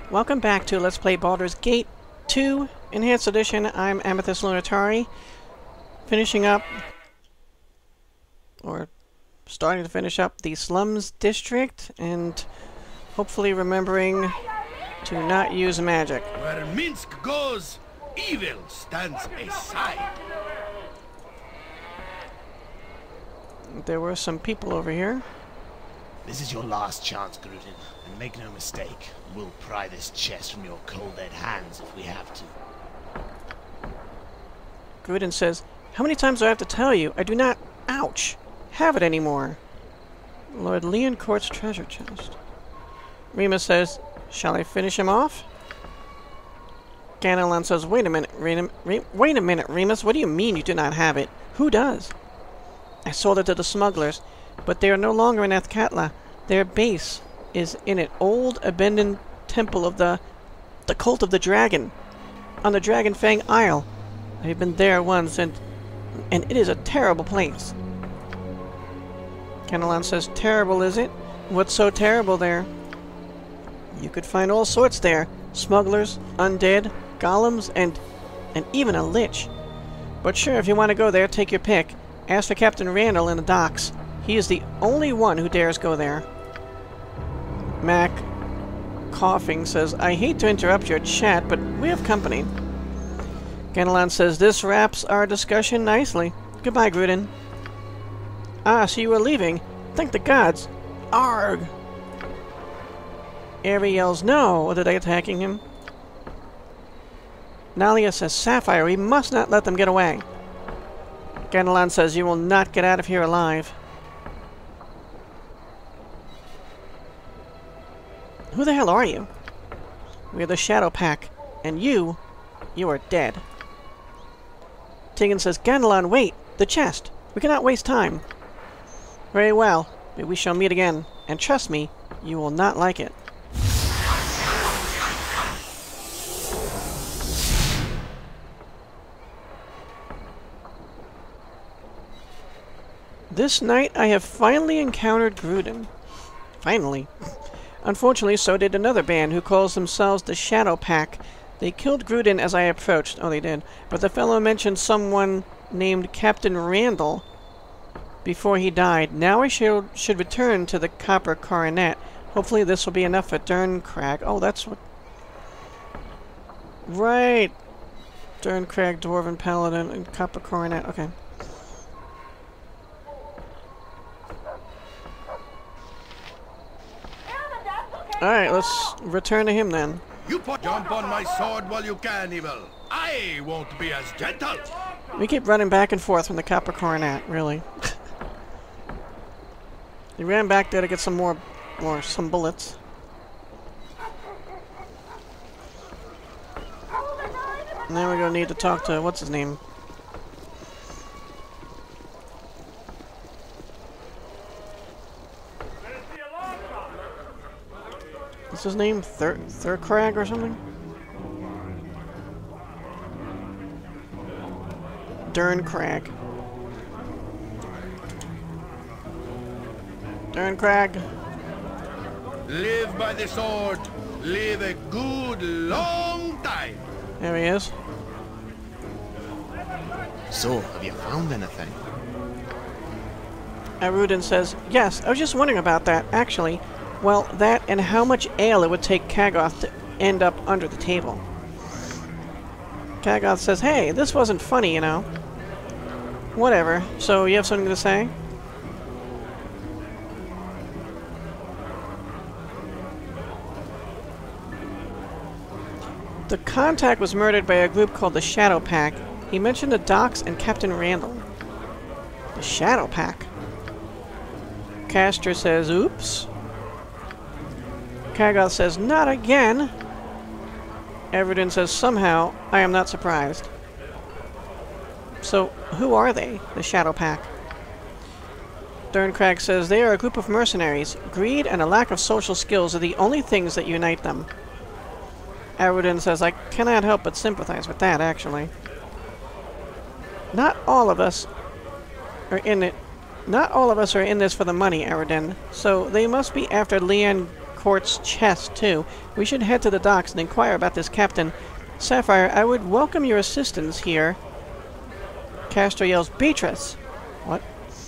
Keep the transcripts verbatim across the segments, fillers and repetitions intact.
Welcome back to Let's Play Baldur's Gate two Enhanced Edition. I'm Amethyst Lunatari, finishing up, or starting to finish up, the Slums District, and hopefully remembering to not use magic. Where Minsk goes, evil stands aside. There were some people over here. This is your last chance, Grudin, and make no mistake, we'll pry this chest from your cold dead hands if we have to. Grudin says, "How many times do I have to tell you? I do not, ouch, have it anymore." Lord Leoncourt's treasure chest. Remus says, "Shall I finish him off?" Ganelon says, "Wait a minute, Remus, Re wait a minute, Remus, what do you mean you do not have it? Who does?" "I sold it to the smugglers, but they are no longer in Athkatla. Their base is in an old, abandoned temple of the... the Cult of the Dragon, on the Dragonfang Isle. I've been there once, and... and it is a terrible place." Ganelon says, "Terrible, is it? What's so terrible there?" "You could find all sorts there. Smugglers, undead, golems, and... and even a lich. But sure, if you want to go there, take your pick. Ask for Captain Randall in the docks. He is the only one who dares go there." Mac, coughing, says, "I hate to interrupt your chat, but we have company." Ganelon says, "This wraps our discussion nicely. Goodbye, Grudin." "Ah, so you were leaving. Thank the gods. Arg!" Aerie yells, "No!" Are they attacking him? Nalia says, "Sapphire, we must not let them get away." Ganelon says, "You will not get out of here alive." "Who the hell are you?" "We're the Shadow Pack, and you, you are dead." Tegan says, "Ganelon, wait! The chest! We cannot waste time." "Very well, but we shall meet again, and trust me, you will not like it." This night I have finally encountered Grudin. Finally. Unfortunately, so did another band who calls themselves the Shadow Pack. They killed Grudin as I approached. Oh, they did. But the fellow mentioned someone named Captain Randall before he died. Now I should, should return to the Copper Coronet. Hopefully this will be enough for Durnkrag. Oh, that's what... Right. Durnkrag, Dwarven Paladin, and Copper Coronet. Okay. Alright, let's return to him then. You put jump on my sword while you can, evil. I won't be as gentle. We keep running back and forth from the Copper Coronet, really. He ran back there to get some more, more, some bullets. And then we're gonna need to talk to, what's his name? What's his name? Thur Durnkrag or something? Durnkrag. Durnkrag. Live by the sword. Live a good long time. There he is. So, have you found anything? Arudin says, "Yes, I was just wondering about that, actually. Well, that and how much ale it would take Kagoth to end up under the table." Kagoth says, "Hey, this wasn't funny, you know." "Whatever. So, you have something to say?" The contact was murdered by a group called the Shadow Pack. He mentioned the docks and Captain Randall. The Shadow Pack. Castor says, "Oops." Kagoth says, "Not again." Everton says, "Somehow, I am not surprised." So, who are they, the Shadow Pack? Durnkrag says, "They are a group of mercenaries. Greed and a lack of social skills are the only things that unite them." Everton says, "I cannot help but sympathize with that, actually. Not all of us are in it. Not all of us are in this for the money, Aradin. So they must be after Leon quartz chest, too. We should head to the docks and inquire about this captain. Sapphire, I would welcome your assistance here. Castro yells, Beatrice! What?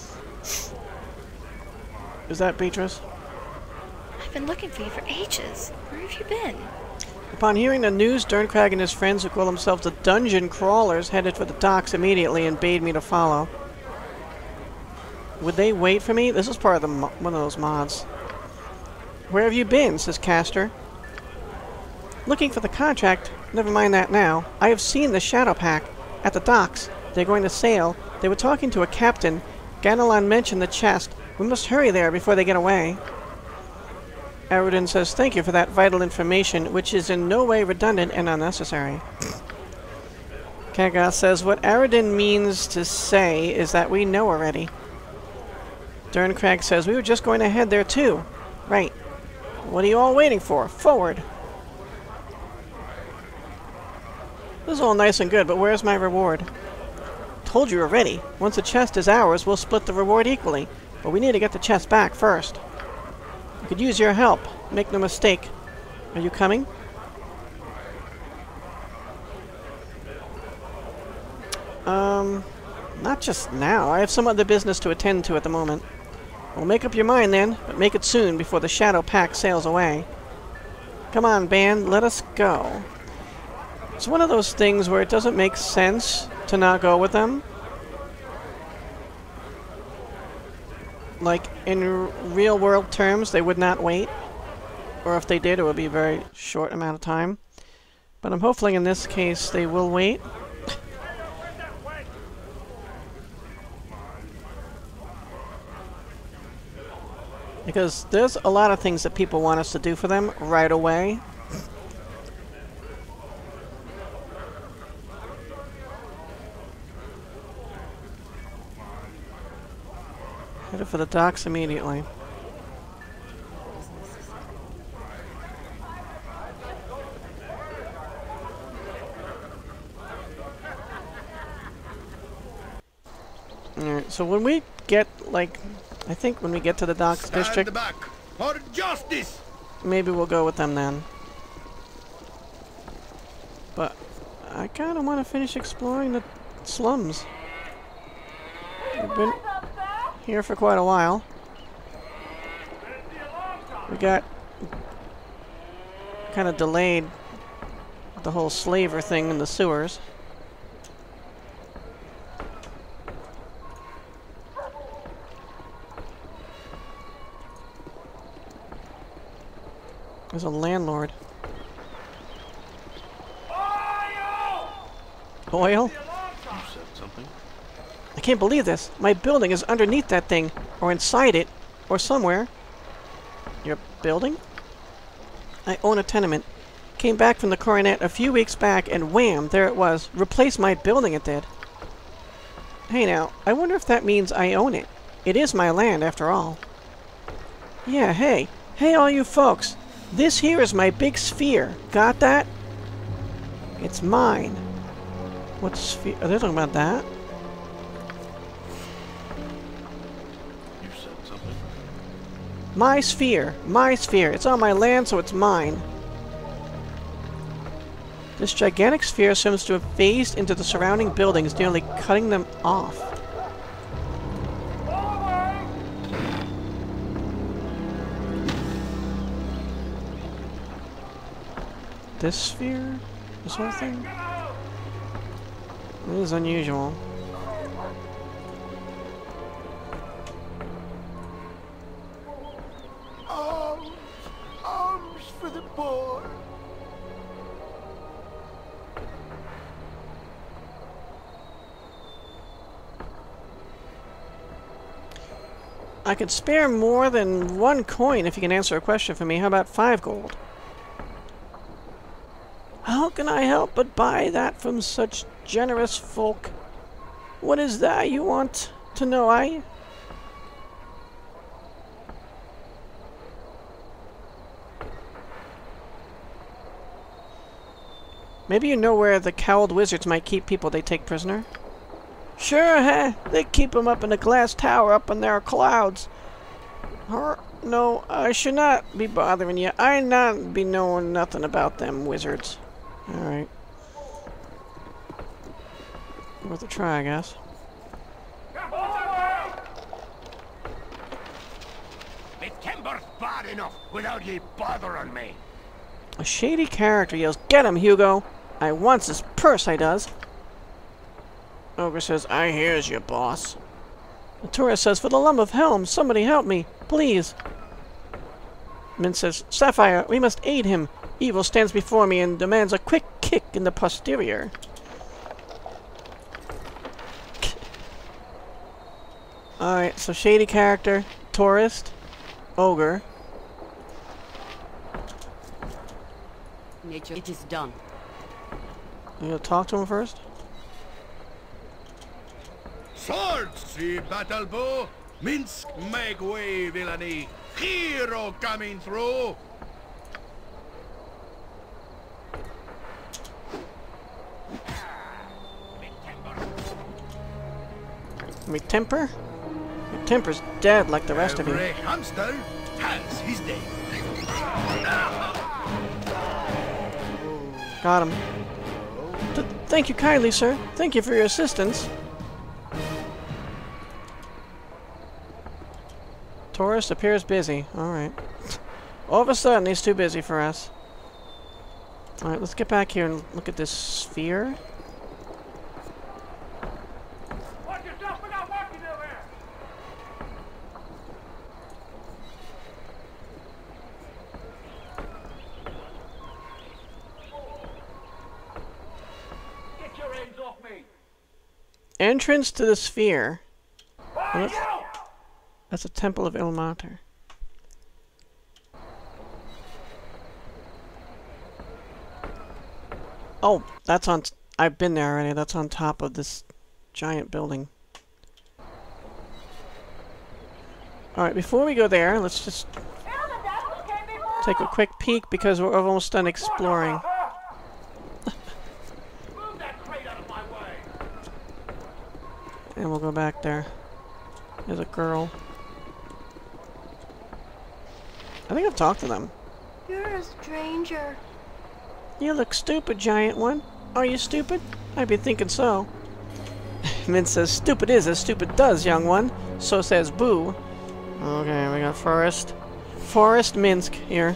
Is that Beatrice? I've been looking for you for ages. Where have you been? Upon hearing the news, Durnkrag and his friends who call themselves the Dungeon Crawlers headed for the docks immediately and bade me to follow. Would they wait for me? This is part of the mo one of those mods. Where have you been? Says Castor. Looking for the contract. Never mind that now. I have seen the Shadow Pack at the docks. They're going to sail. They were talking to a captain. Ganelon mentioned the chest. We must hurry there before they get away. Faerûn says, thank you for that vital information, which is in no way redundant and unnecessary. Kagath says, what Faerûn means to say is that we know already. Durnkrag says, we were just going to head there too. Right. What are you all waiting for? Forward. This is all nice and good, but where's my reward? Told you already. Once the chest is ours, we'll split the reward equally. But we need to get the chest back first. I could use your help. Make no mistake. Are you coming? Um, not just now. I have some other business to attend to at the moment. Well, make up your mind then, but make it soon before the Shadow Pack sails away. Come on, band, let us go. It's one of those things where it doesn't make sense to not go with them. Like, in r real world terms, they would not wait. Or if they did, it would be a very short amount of time. But I'm hoping in this case they will wait. Because there's a lot of things that people want us to do for them right away. Headed for the docks immediately. Alright, so when we get, like, I think when we get to the docks Stand district, back for justice. maybe we'll go with them then. But I kind of want to finish exploring the slums. We've been here for quite a while. We got kind of delayed the whole slaver thing in the sewers. There's a landlord. Oil? You said something? I can't believe this. My building is underneath that thing, or inside it, or somewhere. Your building? I own a tenement. Came back from the coronet a few weeks back, and wham, there it was. Replaced my building, it did. Hey now, I wonder if that means I own it. It is my land, after all. Yeah, hey. Hey, all you folks. This here is my big sphere. Got that? It's mine. What sphere? Are they talking about that? You said something? My sphere. My sphere. It's on my land, so it's mine. This gigantic sphere seems to have phased into the surrounding buildings, nearly cutting them off. This sphere? This whole thing? It is unusual. Arms! Arms for the poor! I could spare more than one coin if you can answer a question for me. How about five gold? How can I help but buy that from such generous folk? What is that you want to know, I? Maybe you know where the cowled wizards might keep people they take prisoner? Sure, huh? They keep them up in a glass tower up in their clouds. Or, No, I should not be bothering you. I not be knowing nothing about them wizards. Alright. Worth a try, I guess. Me timber's bad enough without ye bothering me. A shady character yells, "Get him, Hugo! I wants his purse, I does." Ogre says, "I hears you, boss." The tourist says, "For the love of helm, somebody help me, please." Min says, "Sapphire, we must aid him. Evil stands before me and demands a quick kick in the posterior." Alright, so shady character, tourist, ogre. Nature, it is done. You gonna talk to him first? Swords, see battle bow. Minsk, make way, villainy. Hero coming through. Me temper? Your temper's dead like the rest of you. Every hamster has his day. Got him. Th thank you kindly, sir. Thank you for your assistance. Tourist appears busy. Alright. All of a sudden, he's too busy for us. Alright, let's get back here and look at this sphere. Watch yourself, we're not walking over. Get your hands off me. Entrance to the sphere. Hey, That's, you! that's a temple of Ilmater. Oh, that's on... T I've been there already. That's on top of this giant building. Alright, before we go there, let's just take a quick peek because we're almost done exploring. Move that crate out of my way. And we'll go back there. There's a girl. I think I've talked to them. You're a stranger. You look stupid, giant one. Are you stupid? I'd be thinking so. Min says, "Stupid is as stupid does, young one." So says Boo. Okay, we got Forest. Forest Minsk here.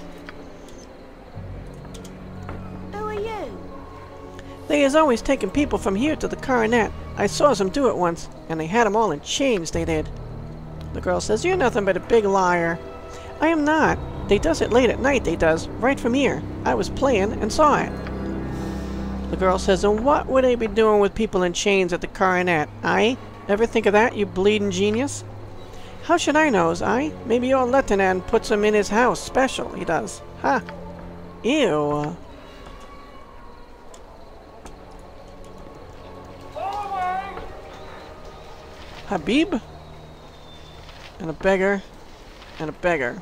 Who are you? They is always taking people from here to the coronet. I saw them do it once, and they had 'em all in chains, they did. The girl says, "You're nothing but a big liar." I am not. They does it late at night, they does, right from here. I was playing and saw it. The girl says, "And what would they be doing with people in chains at the coronet, aye? Ever think of that, you bleeding genius?" "How should I knows, aye? Maybe your lieutenant puts 'em in his house special, he does. Ha! Ew. Habib? And a beggar. And a beggar.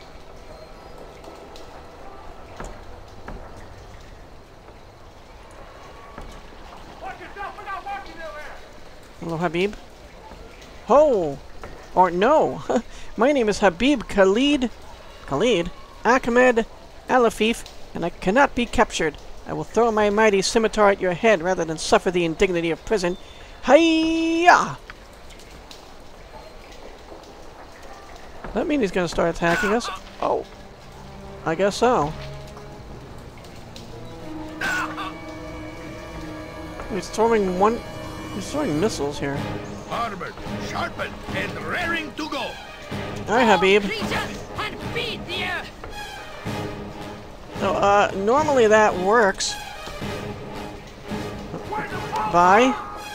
Watch yourself, we're not walking over. Hello, Habib. Ho! Or no! My name is Habib Khalid. Khalid? Ahmed Alafif, and I cannot be captured. I will throw my mighty scimitar at your head rather than suffer the indignity of prison. Hiya! That mean he's gonna start attacking us? Oh. I guess so. He's throwing one... He's throwing missiles here. Armored, sharpened, and raring to go. Alright, Habib. And beat you! So, uh, normally that works. Bye.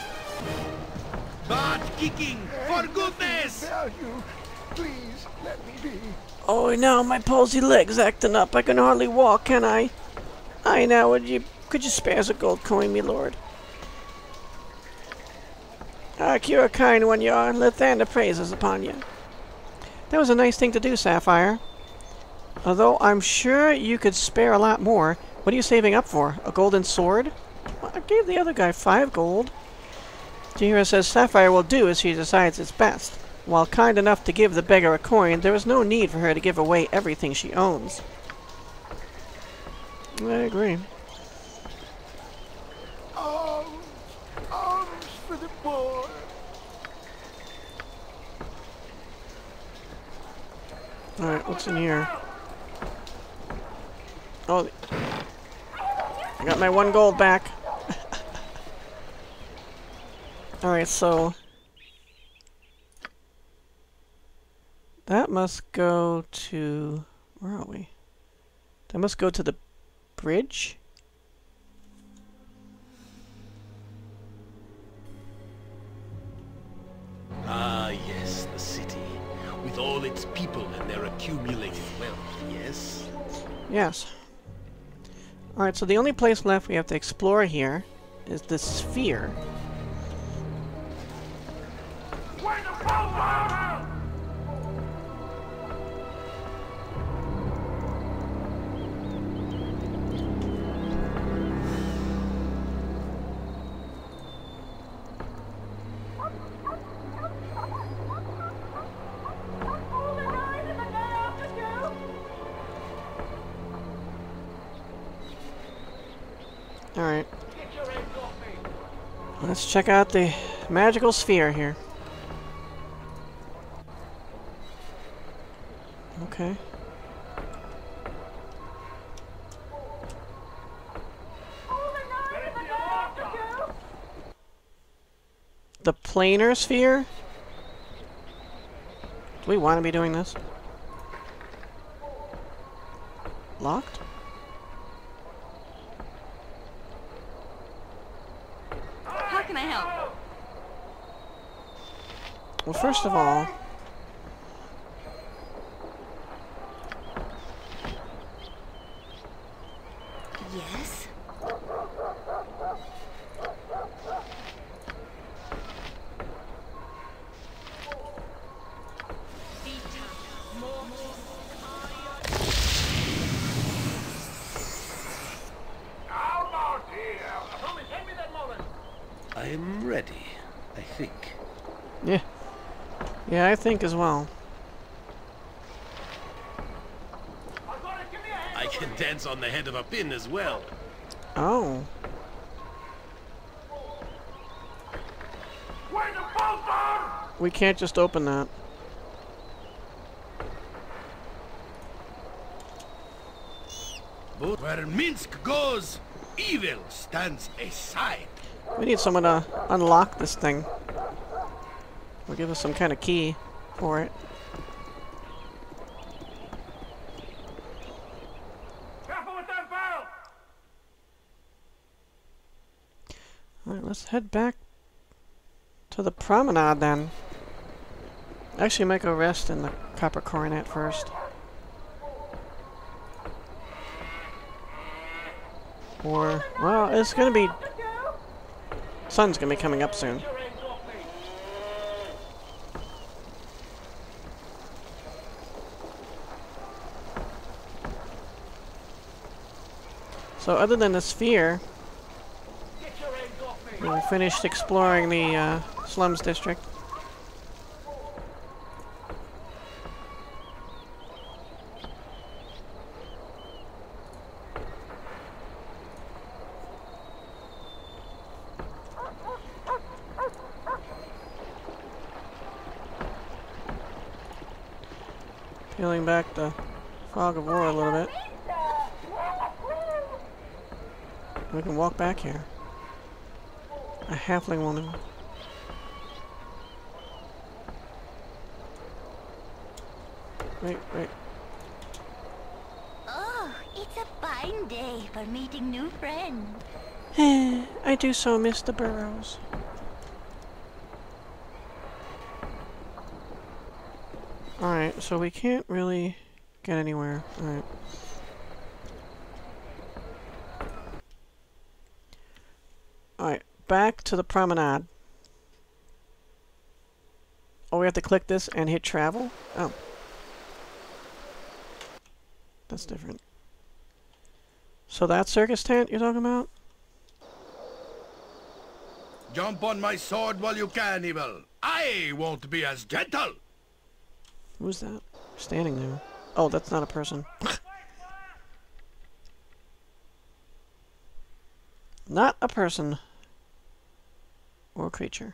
Butt kicking, for goodness! you. Please, let me be. Oh, now my palsy leg's acting up. I can hardly walk, can I? Aye, now, would you... Could you spare us a gold coin, me lord? Ah, you're a kind one, you are. Lathander praises upon you. That was a nice thing to do, Sapphire. Although I'm sure you could spare a lot more. What are you saving up for? A golden sword? Well, I gave the other guy five gold. Jihira says Sapphire will do as she decides is best. while kind enough to give the beggar a coin, there is no need for her to give away everything she owns. I agree. Arms, arms for the boy. Alright, what's in here? Oh, I got my one gold back. Alright, so that must go to... where are we? That must go to the bridge? Ah, yes, the city. With all its people and their accumulated wealth, yes? Yes. Alright, so the only place left we have to explore here is the sphere. Where's the Baldur? Alright. Let's check out the magical sphere here. Okay. The planar sphere? Do we want to be doing this? Locked? How can I help? Well, first of all... Yes? I am ready, I think. Yeah. Yeah, I think as well. I can dance on the head of a pin as well. Oh. Where's the Baldur? We can't just open that. But where Minsk goes, evil stands aside. We need someone to unlock this thing. Or give us some kind of key for it. Careful with that bell! Alright, let's head back to the promenade then. Actually, might go rest in the copper coronet first. Or, well, it's gonna be... sun's gonna be coming up soon. So other than the sphere, we finished exploring the uh, slums district. Peeling back the fog of war a little bit. We can walk back here. A halfling woman. Wait, wait. Oh, it's a fine day for meeting new friends. I do so miss the burrows. Alright, so we can't really get anywhere. Alright. Alright, back to the promenade. Oh, we have to click this and hit travel? Oh. That's different. So that circus tent you're talking about? Jump on my sword while you can, evil. I won't be as gentle. Who's that? Standing there. Oh, that's not a person. Not a person. Or creature.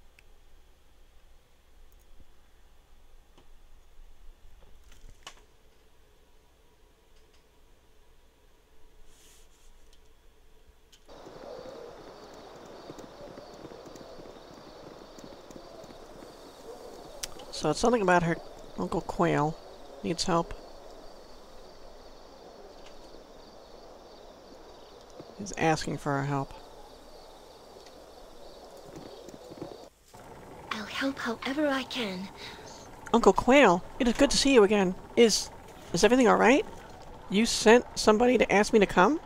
So it's something about her Uncle Quayle needs help. He's asking for our help. I'll help however I can. Uncle Quayle, it is good to see you again. Is... is everything alright? You sent somebody to ask me to come?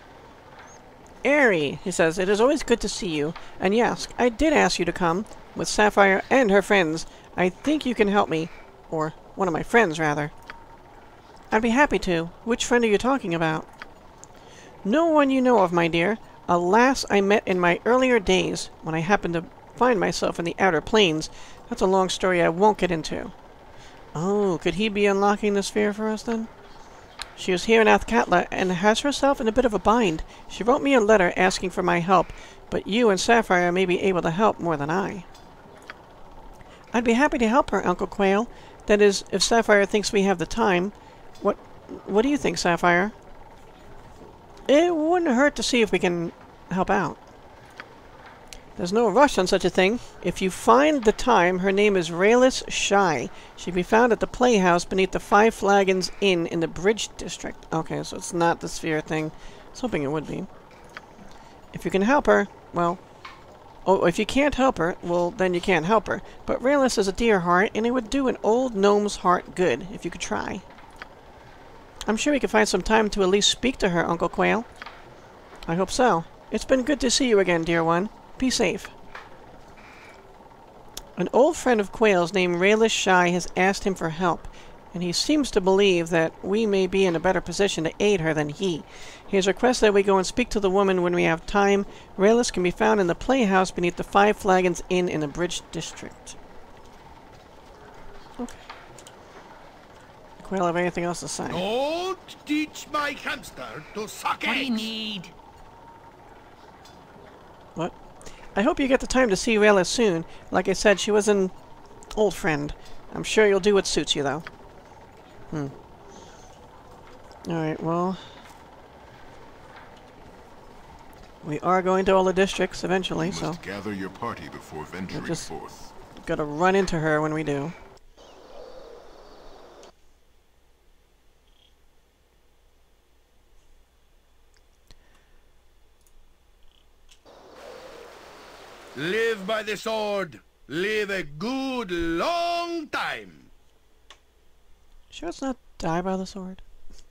Airy, he says, it is always good to see you. And yes, I did ask you to come, with Sapphire and her friends. I think you can help me. Or, one of my friends, rather. I'd be happy to. Which friend are you talking about? No one you know of, my dear. A lass I met in my earlier days, when I happened to find myself in the outer planes. That's a long story I won't get into. Oh, could he be unlocking the sphere for us, then? She was here in Athkatla, and has herself in a bit of a bind. She wrote me a letter asking for my help, but you and Sapphire may be able to help more than I. I'd be happy to help her, Uncle Quayle. That is, if Sapphire thinks we have the time. What what do you think, Sapphire? It wouldn't hurt to see if we can help out. There's no rush on such a thing. If you find the time, her name is Rayless Shy. She'd be found at the playhouse beneath the Five Flagons Inn in the Bridge District. Okay, so it's not the sphere thing. I was hoping it would be. If you can help her, well... Oh, if you can't help her, well, then you can't help her. But Rayless is a dear heart, and it would do an old gnome's heart good, if you could try. I'm sure we could find some time to at least speak to her, Uncle Quayle. I hope so. It's been good to see you again, dear one. Be safe. An old friend of Quayle's named Rayless Shy has asked him for help, and he seems to believe that we may be in a better position to aid her than he. He has requested that we go and speak to the woman when we have time. Rayless can be found in the playhouse beneath the Five Flagons Inn in the Bridge District. Okay. Quayle have anything else to say? Don't teach my hamster to suck What do you eggs. need? What? I hope you get the time to see Rayless soon. Like I said, she was an old friend. I'm sure you'll do what suits you, though. Hmm. Alright, well... we are going to all the districts eventually, You so... must gather your party before venturing just- forth. gotta run into her when we do. Live by the sword. Live a good long time. Sure it's not die by the sword?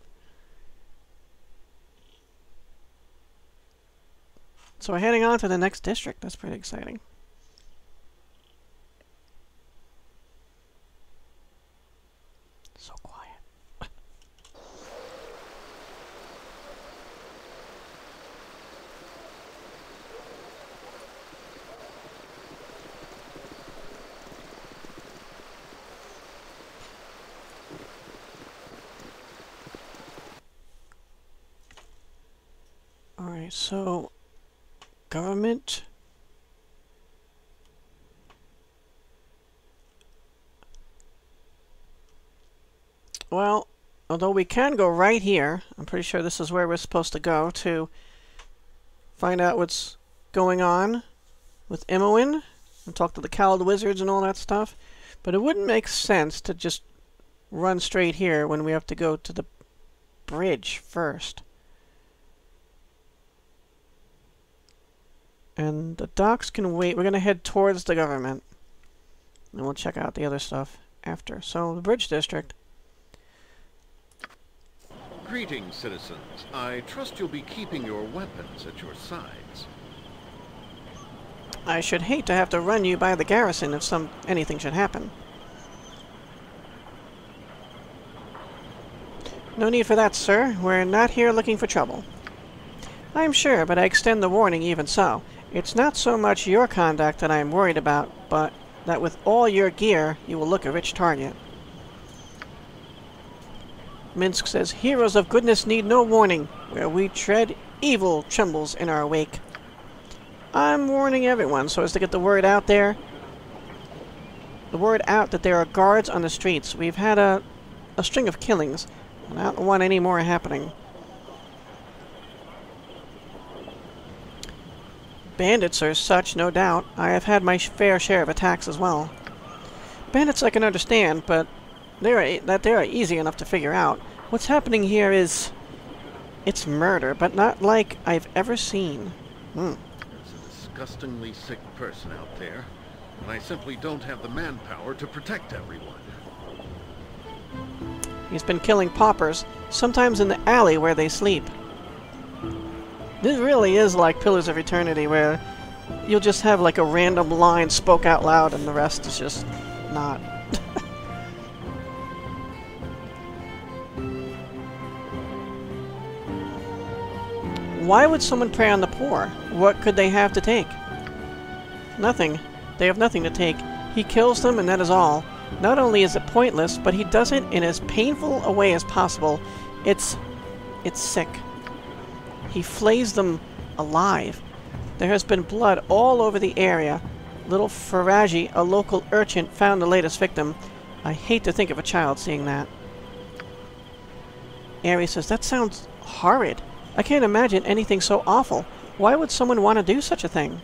So we're heading on to the next district. That's pretty exciting. So quiet. Alright, so... government... Well, although we can go right here, I'm pretty sure this is where we're supposed to go to find out what's going on with Imoen and talk to the cowled wizards and all that stuff. But it wouldn't make sense to just run straight here when we have to go to the bridge first. And the docks can wait. We're going to head towards the government. And we'll check out the other stuff after. So, the bridge district. Greetings, citizens. I trust you'll be keeping your weapons at your sides. I should hate to have to run you by the garrison if some anything should happen. No need for that, sir. We're not here looking for trouble. I'm sure, but I extend the warning even so. It's not so much your conduct that I am worried about, but that with all your gear, you will look a rich target. Minsk says, heroes of goodness need no warning. Where we tread, evil trembles in our wake. I'm warning everyone so as to get the word out there. The word out that there are guards on the streets. We've had a, a string of killings, and I don't want any more happening. Bandits are such, no doubt. I have had my fair share of attacks as well. Bandits I can understand, but they are, that they are easy enough to figure out. What's happening here is... it's murder, but not like I've ever seen. Hmm. There's a disgustingly sick person out there, and I simply don't have the manpower to protect everyone. He's been killing paupers, sometimes in the alley where they sleep. This really is like Pillars of Eternity, where you'll just have like a random line spoke out loud and the rest is just not. Why would someone prey on the poor? What could they have to take? Nothing. They have nothing to take. He kills them and that is all. Not only is it pointless, but he does it in as painful a way as possible. It's... it's sick. He flays them alive. There has been blood all over the area. Little Faerûn, a local urchin, found the latest victim. I hate to think of a child seeing that. Ares says, that sounds horrid. I can't imagine anything so awful. Why would someone want to do such a thing?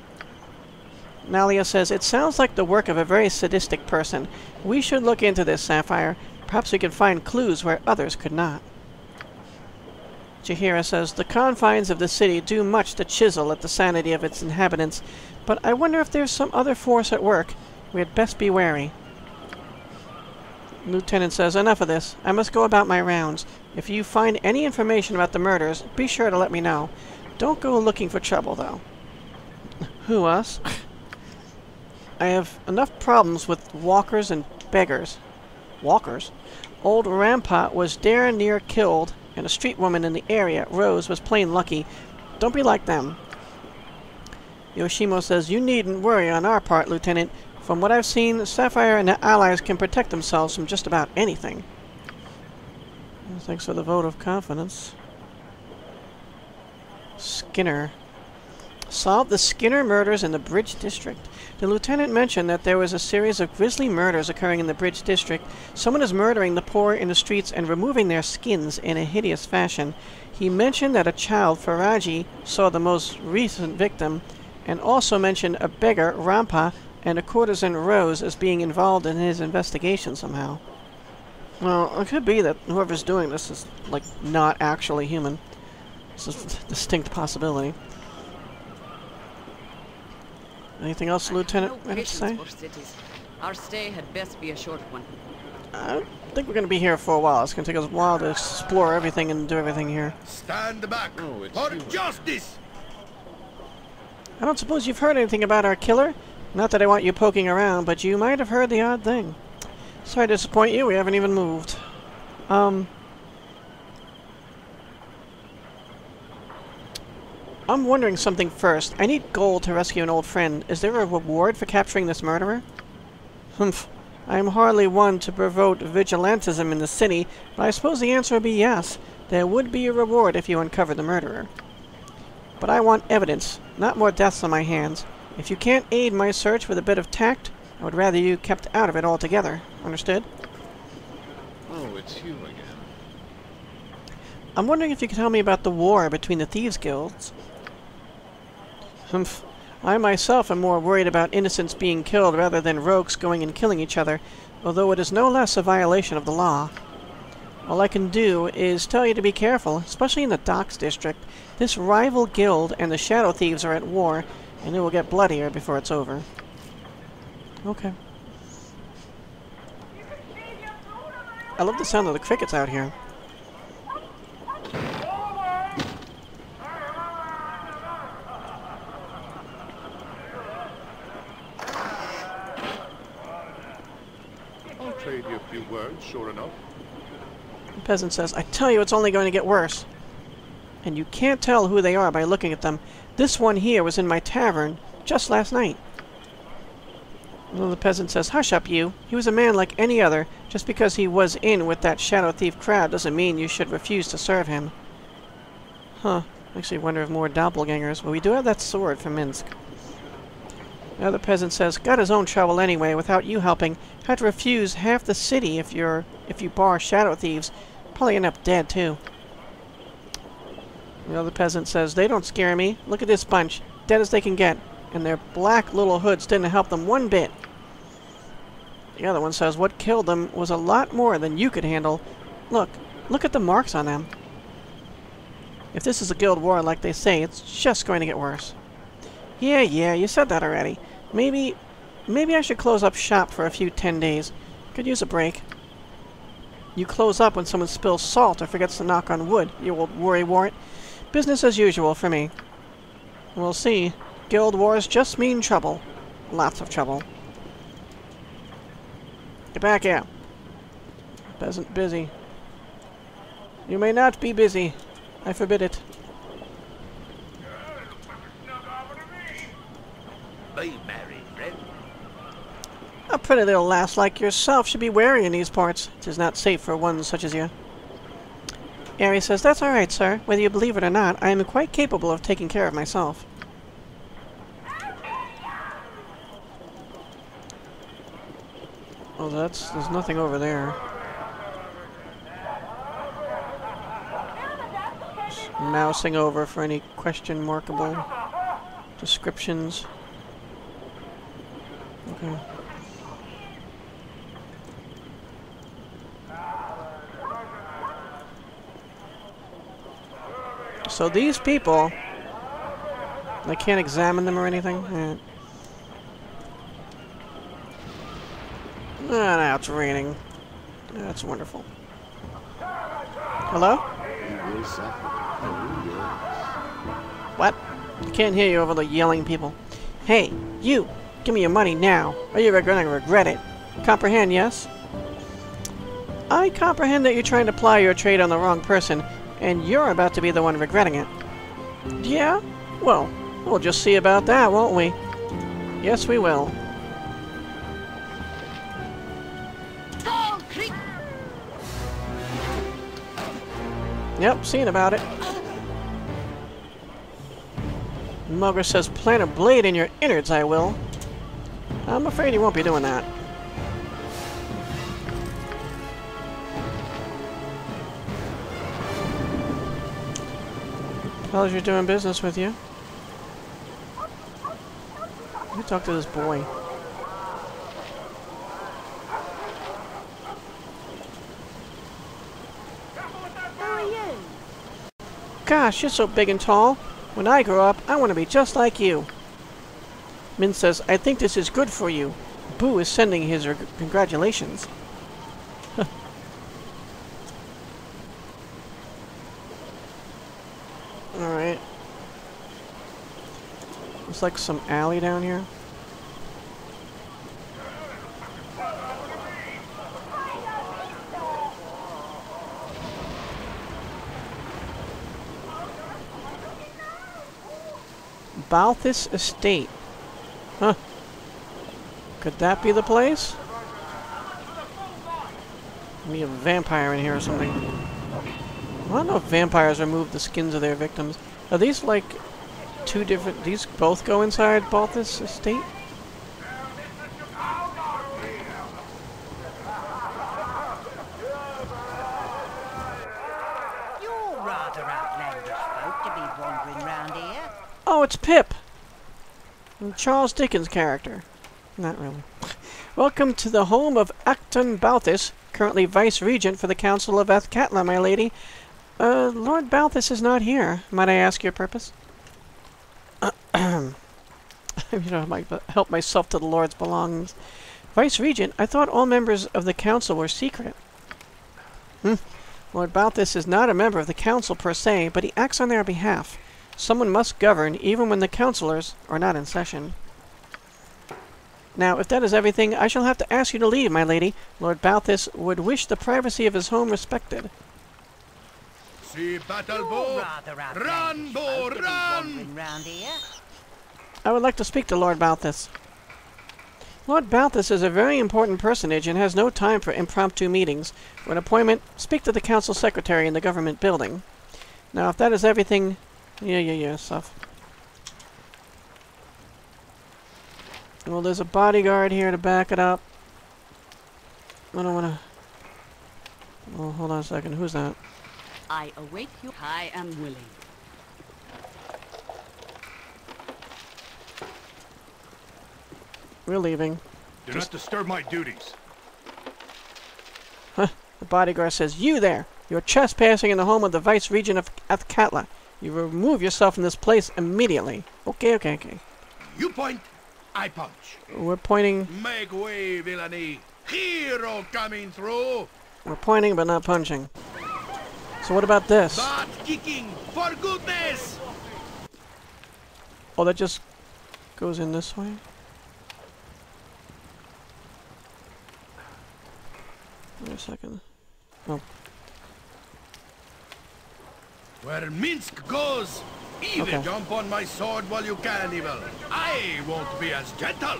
Nalia says, it sounds like the work of a very sadistic person. We should look into this, Sapphire. Perhaps we can find clues where others could not. Jaheira says, the confines of the city do much to chisel at the sanity of its inhabitants, but I wonder if there's some other force at work. We had best be wary. Lieutenant says, enough of this. I must go about my rounds. If you find any information about the murders, be sure to let me know. Don't go looking for trouble, though. Who, us? I have enough problems with walkers and beggars. Walkers? Old Rampart was darn near killed, and a street woman in the area, Rose, was plain lucky. Don't be like them. Yoshimo says, you needn't worry on our part, Lieutenant. From what I've seen, Sapphire and the allies can protect themselves from just about anything. Thanks for the vote of confidence. Skinner. Solved the Skinner murders in the Bridge District. The lieutenant mentioned that there was a series of grisly murders occurring in the Bridge District. Someone is murdering the poor in the streets and removing their skins in a hideous fashion. He mentioned that a child, Faerûn, saw the most recent victim, and also mentioned a beggar, Rampa, and a courtesan, Rose, as being involved in his investigation somehow. Well, it could be that whoever's doing this is, like, not actually human. It's a distinct possibility. Anything else, Lieutenant, I have to say? Our stay had best be a short one. I think we're going to be here for a while. It's going to take us a while to explore everything and do everything here. Stand back Oh, it's for you. justice! I don't suppose you've heard anything about our killer? Not that I want you poking around, but you might have heard the odd thing. Sorry to disappoint you, we haven't even moved. Um... I'm wondering something first. I need gold to rescue an old friend. Is there a reward for capturing this murderer? Humph. I am hardly one to promote vigilantism in the city, but I suppose the answer would be yes. There would be a reward if you uncover the murderer. But I want evidence, not more deaths on my hands. If you can't aid my search with a bit of tact, I would rather you kept out of it altogether. Understood? Oh, it's you again. I'm wondering if you could tell me about the war between the Thieves' Guilds. Humph. I myself am more worried about innocents being killed rather than rogues going and killing each other, although it is no less a violation of the law. All I can do is tell you to be careful, especially in the Docks District. This rival guild and the Shadow Thieves are at war, and it will get bloodier before it's over. Okay. I love the sound of the crickets out here. I'll trade you a few words, sure enough. The peasant says, I tell you it's only going to get worse. And you can't tell who they are by looking at them. This one here was in my tavern just last night. Well, the peasant says, "Hush up, you. He was a man like any other. Just because he was in with that shadow thief crowd doesn't mean you should refuse to serve him." Huh. Makes me wonder if more doppelgangers. Well, we do have that sword from Minsk. The other peasant says, "Got his own trouble anyway, without you helping. Had to refuse half the city if you're if you bar shadow thieves. Probably end up dead, too." The other peasant says, "They don't scare me. Look at this bunch. Dead as they can get. And their black little hoods didn't help them one bit." The other one says, "What killed them was a lot more than you could handle. Look, look at the marks on them. If this is a guild war like they say, it's just going to get worse." "Yeah, yeah, you said that already. Maybe, maybe I should close up shop for a few ten days. Could use a break." "You close up when someone spills salt or forgets to knock on wood, you old worrywart. Business as usual for me." "We'll see. Guild wars just mean trouble. Lots of trouble." "Get back here." Peasant busy. "You may not be busy. I forbid it." Be merry, friend. "A pretty little lass like yourself should be wary in these parts. 'Tis not safe for one such as you." Ari says, "That's all right, sir. Whether you believe it or not, I am quite capable of taking care of myself." Oh, that's... there's nothing over there. Just mousing over for any question markable descriptions. Okay. So these people, I can't examine them or anything? Eh. Ah, now it's raining. That's wonderful. Hello? What? I can't hear you over the yelling people. "Hey, you! Give me your money now, or you're going to regret it. Comprehend, yes?" "I comprehend that you're trying to ply your trade on the wrong person, and you're about to be the one regretting it." "Yeah? Well, we'll just see about that, won't we?" "Yes, we will." "Yep, seeing about it." Mugger says, "Plant a blade in your innards, I will." I'm afraid he won't be doing that. Pleasure doing business with you. Let me talk to this boy. Who are you? "Gosh, you're so big and tall. When I grow up, I want to be just like you." Min says, "I think this is good for you. Boo is sending his reg congratulations." Alright. Looks like some alley down here. Balthus Estate. Huh. Could that be the place? Maybe a vampire in here or something. I don't know if vampires remove the skins of their victims. Are these like two different... these both go inside Balthus Estate? You're rather outlandish folk to be wandering round here. Oh, it's Pip! Charles Dickens' character. Not really. Welcome to the home of Acton Balthus, currently Vice-Regent for the Council of Athkatla, my lady. Uh, Lord Balthus is not here. Might I ask your purpose? You know, I might help myself to the Lord's belongings. Vice-Regent, I thought all members of the Council were secret. Hmm. Lord Balthus is not a member of the Council per se, but he acts on their behalf. Someone must govern, even when the councillors are not in session. Now, if that is everything, I shall have to ask you to leave, my lady. Lord Balthus would wish the privacy of his home respected. see battle bow. Run, bow, run! I would like to speak to Lord Balthus. Lord Balthus is a very important personage and has no time for impromptu meetings. For an appointment, speak to the council secretary in the government building. Now, if that is everything... Yeah, yeah, yeah, stuff. Well, there's a bodyguard here to back it up. I don't want to... Well, hold on a second. Who's that? I await you. I am willing. We're leaving. Do not disturb my duties. Huh. The bodyguard says, "You there! You're trespassing in the home of the Vice Regent of Athkatla. You remove yourself from this place immediately." Okay, okay, okay. You point, I punch. We're pointing... Make way, villainy. Hero coming through. We're pointing, but not punching. So what about this? Butt kicking, for goodness! Oh, that just goes in this way? Wait a second. Oh. Where Minsk goes, even Okay. jump on my sword while you can, evil. I won't be as gentle.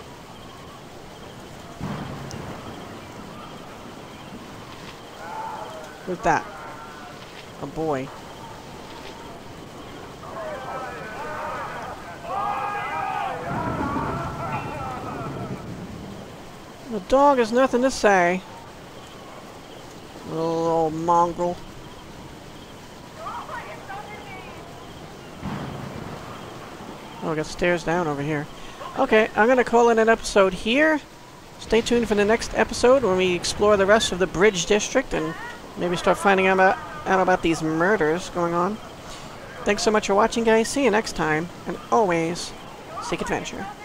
Who's that? A boy. The dog has nothing to say. Little old mongrel. Oh, we got stairs down over here. Okay, I'm gonna call it an episode here. Stay tuned for the next episode when we explore the rest of the Bridge District and maybe start finding out about, out about these murders going on. Thanks so much for watching, guys. See you next time. And always, seek adventure.